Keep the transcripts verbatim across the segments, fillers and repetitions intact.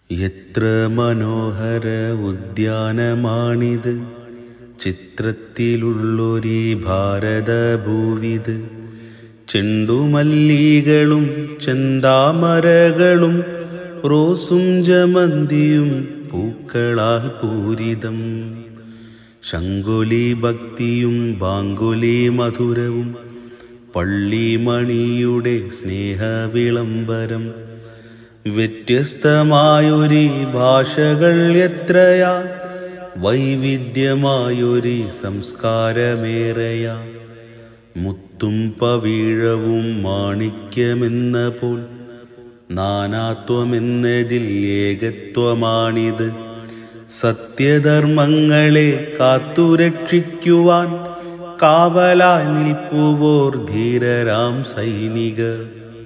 എത്ര മനോഹര ഉദ്യാനമാണിത്, ചിത്രത്തിലുള്ളൊരീ ഭാരതഭൂവിത്. ചെണ്ടുമല്ലികളും ചെന്താമരകളും റോസും ജമന്തിയും പൂക്കളാൽ പൂരിതം. ശങ്കുലി ഭക്തിയും ബാങ്കുലി മധുരവും പള്ളിമണിയുടെ സ്നേഹവിളംബരം. വ്യത്യസ്തമായൊരു ഭാഷകൾ എത്രയാ, വൈവിധ്യമായൊരു സംസ്കാരമേറെയാ. മുത്തും പവിഴവും മാണിക്യമെന്ന പോൽ നാനാത്വമെന്നതിൽ ഏകത്വമാണിത്. സത്യധർമ്മങ്ങളെ കാത്തുരക്ഷിക്കുവാൻ കാവലായി നിൽപ്പുവോർ ധീരരാം സൈനികർ.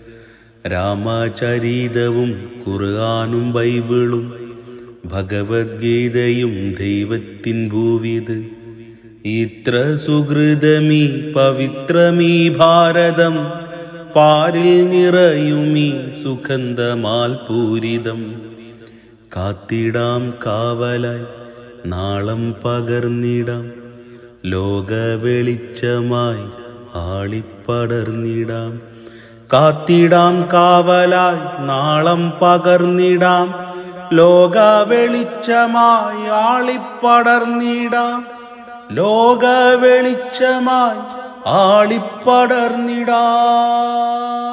രാമചരിതവും ഖുർആനും ബൈബിളും ഭഗവത്ഗീതയും ദൈവത്തിൻ ഭൂവിത്. ഇത്ര സുഹൃതമീ പവിത്രമീ ഭാരതം, പാരിൽ നിറയുമീ സുഗന്ധമാൽ പൂരിതം. കാത്തിടാം കാവലായി നാളം പകർന്നിടാം, ലോക വെളിച്ചമായി ആളിപ്പടർന്നിടാം. കാത്തിടാം കാവലായി നാളം പകർന്നിടാം, ലോക വെളിച്ചമായി ആളിപ്പടർന്നിടാം. ലോക വെളിച്ചമായി ആളിപ്പടർന്നിടാം.